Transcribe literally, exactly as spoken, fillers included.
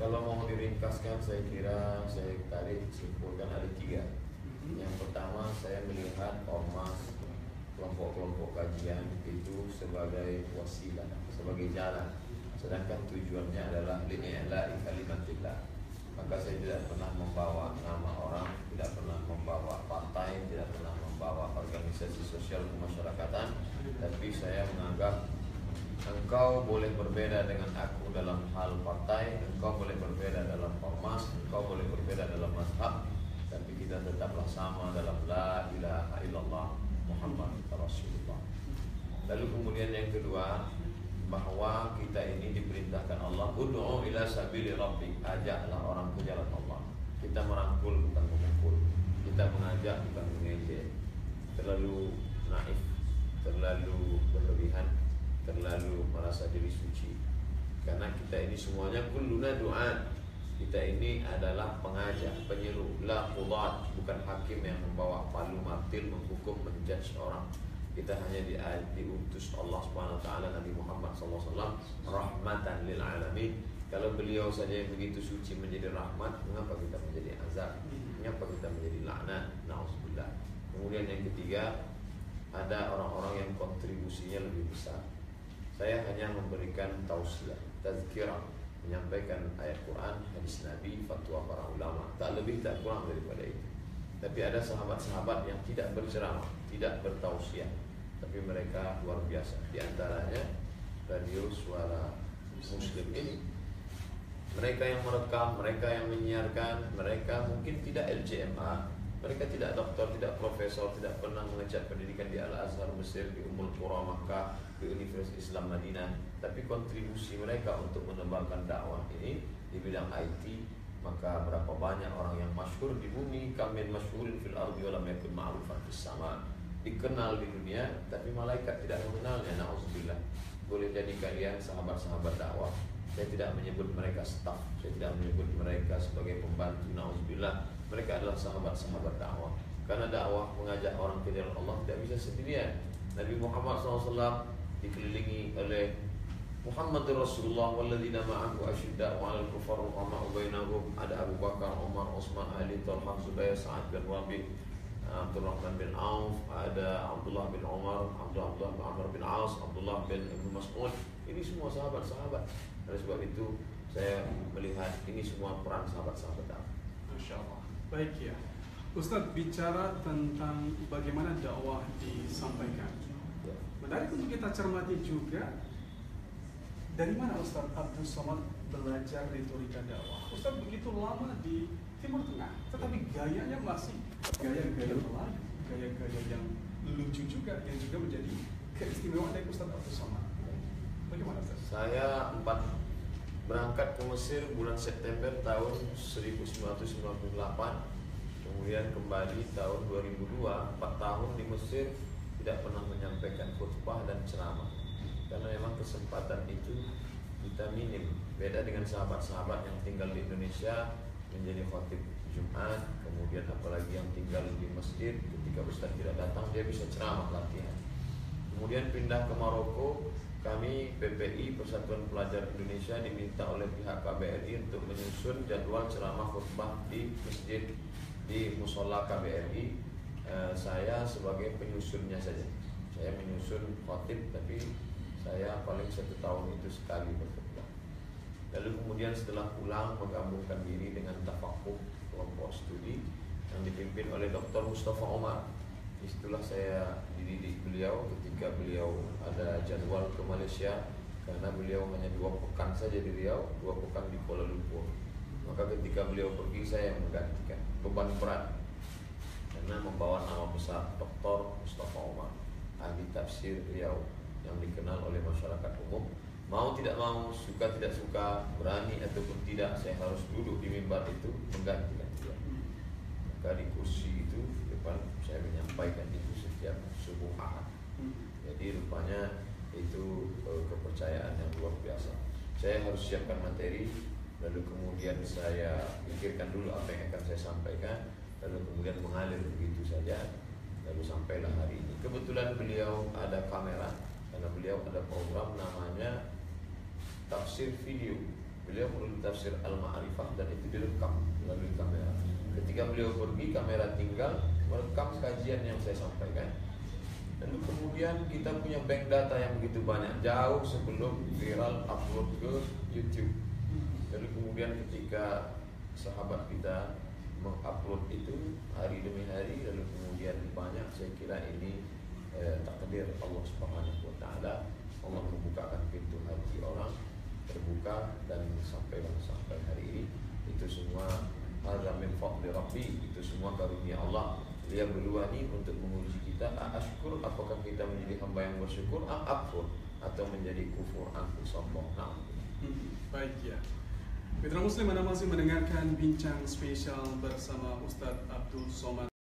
Kalau mau diringkaskan, saya kira saya tarik simpulkan ada tiga. Yang pertama, saya melihat ormas kelompok-kelompok kajian itu sebagai wasilah, sebagai jalan, sedangkan tujuannya adalah li'i'la'i kalimatillah. Maka saya tidak pernah membawa nama orang, tidak pernah membawa partai, tidak pernah membawa organisasi sosial kemasyarakatan, tapi saya menganggap engkau boleh berbeda dengan aku dalam hal partai, engkau boleh berbeda dalam ormas, engkau boleh berbeda dalam mazhab, tapi kita tetaplah sama dalam la ilaha illallah Muhammad Rasulullah. Lalu kemudian yang kedua, bahwa kita ini diperintahkan Allah, ud'u ila sabili rabbik, ajaklah orang ke jalan Allah. Kita merangkul bukan memukul, kita mengajak bukan mengejek. Terlalu naif, terlalu berlebihan, terlalu merasa diri suci. Karena kita ini semuanya kulluna du'an. Kita ini adalah pengajak, penyeru, la qudat, bukan hakim yang membawa palu martil menghukum, menjudge orang. Kita hanya di, diutus Allah Subhanahu wa taala Nabi Muhammad sallallahu alaihi wasallam rahmatan lil alamin. Kalau beliau saja yang begitu suci menjadi rahmat, mengapa kita menjadi azab? Mengapa kita menjadi laknat? Nauzubillah. Kemudian yang ketiga, ada orang-orang yang kontribusinya lebih besar. Saya hanya memberikan tausiah, tazkirah, menyampaikan ayat Quran, hadis Nabi, fatwa para ulama, tak lebih tak kurang daripada itu. Tapi ada sahabat-sahabat yang tidak berceramah, tidak bertausiah, tapi mereka luar biasa. Di antaranya radio Suara Muslim ini. Mereka yang merekam, mereka yang menyiarkan, mereka mungkin tidak L C M A, mereka tidak doktor, tidak profesor, tidak pernah mengecap pendidikan di Al-Azhar Mesir, di Ummul Qura Makkah, di Universitas Islam Madinah, tapi kontribusi mereka untuk menebarkan dakwah ini di bidang I T, maka berapa banyak orang yang masyhur di bumi, kamin masyhurin fil ardi wa lam yakun ma'rufan fis sama, dikenal di dunia tapi malaikat tidak mengenalnya. Nauzubillah. Boleh jadi kalian sahabat-sahabat dakwah. Saya tidak menyebut mereka staf, saya tidak menyebut mereka sebagai pembantu. Nauzubillah. Mereka adalah sahabat-sahabat dakwah. Karena dakwah mengajak orang ke jalan Allah tidak bisa sendirian. Nabi Muhammad shallallahu alaihi wasallam dikelilingi oleh Muhammadur Rasulullah walladzina ma'ahu asyidda'u 'alal kuffar ruhama'u bainahum. Ada Abu Bakar, Umar, Utsman, Ali, Talha, Zubair, Sa'ad bin Rabi', Abdurrahman bin Auf, ada Abdullah bin Umar, Abdullah bin Amr bin As, Abdullah bin Ibnu Mas'ud. Ini semua sahabat-sahabat. Oleh sebab itu saya melihat ini semua peran sahabat-sahabat dakwah. Masya Allah. Baik ya, Ustadz, bicara tentang bagaimana dakwah disampaikan, Ya. menarik untuk kita cermati juga. Dari mana Ustadz Abdul Somad belajar retorika dakwah? Ustadz begitu lama di Timur Tengah, tetapi gayanya masih gaya-gaya Melayu, gaya-gaya yang lucu juga, yang juga menjadi keistimewaan dari Ustadz Abdul Somad. Bagaimana Ustadz? Saya empat berangkat ke Mesir bulan September tahun seribu sembilan ratus sembilan puluh delapan, kemudian kembali tahun dua ribu dua, empat tahun di Mesir tidak pernah menyampaikan khutbah dan ceramah. Karena memang kesempatan itu kita minim. Beda dengan sahabat-sahabat yang tinggal di Indonesia menjadi khatib Jumat, kemudian apalagi yang tinggal di masjid, ketika ustaz tidak datang dia bisa ceramah latihan. Kemudian pindah ke Maroko, kami P P I Persatuan Pelajar Indonesia diminta oleh pihak K B R I untuk menyusun jadwal ceramah khutbah di masjid, di musola K B R I. E, saya sebagai penyusunnya saja. Saya menyusun khatib, tapi saya paling satu tahun itu sekali berkhutbah. Lalu kemudian setelah pulang menggabungkan diri dengan tafakuh kelompok studi yang dipimpin oleh Doktor Mustafa Omar. Disitulah saya dididik beliau ketika beliau ada jadwal ke Malaysia, karena beliau hanya dua pekan saja di Riau, dua pekan di Kuala Lumpur. Maka ketika beliau pergi saya yang menggantikan, beban berat karena membawa nama besar Doktor Mustafa Omar, ahli tafsir Riau yang dikenal oleh masyarakat umum. Mau tidak mau, suka tidak suka, berani ataupun tidak, saya harus duduk di mimbar itu menggantikan dia. Maka di kursi itu depan saya menyampaikan itu setiap subuh Ahad. Jadi rupanya itu uh, kepercayaan yang luar biasa. Saya harus siapkan materi, lalu kemudian saya pikirkan dulu apa yang akan saya sampaikan, lalu kemudian mengalir begitu saja, lalu sampailah hari ini. Kebetulan beliau ada kamera, karena beliau ada program namanya tafsir video. Beliau menulis tafsir Al-Ma'rifah dan itu direkam melalui kamera. Ketika beliau pergi, kamera tinggal merekam kajian yang saya sampaikan. Lalu kemudian kita punya bank data yang begitu banyak, jauh sebelum viral upload ke YouTube. Lalu kemudian ketika sahabat kita mengupload itu hari demi hari, lalu kemudian banyak, saya kira ini eh, takdir Allah Subhanahu wa taala. Allah membukakan pintu hati orang, terbuka, dan sampai sampai hari ini itu semua hadza min fadli rabbi, itu semua karunia Allah. Dia berluani untuk menguji kita, ashkur, apakah kita menjadi hamba yang bersyukur, akfur, atau menjadi kufur, aku sombong. Nah, hmm, baik ya. Mitra Muslim, Anda masih mendengarkan bincang spesial bersama Ustadz Abdul Somad.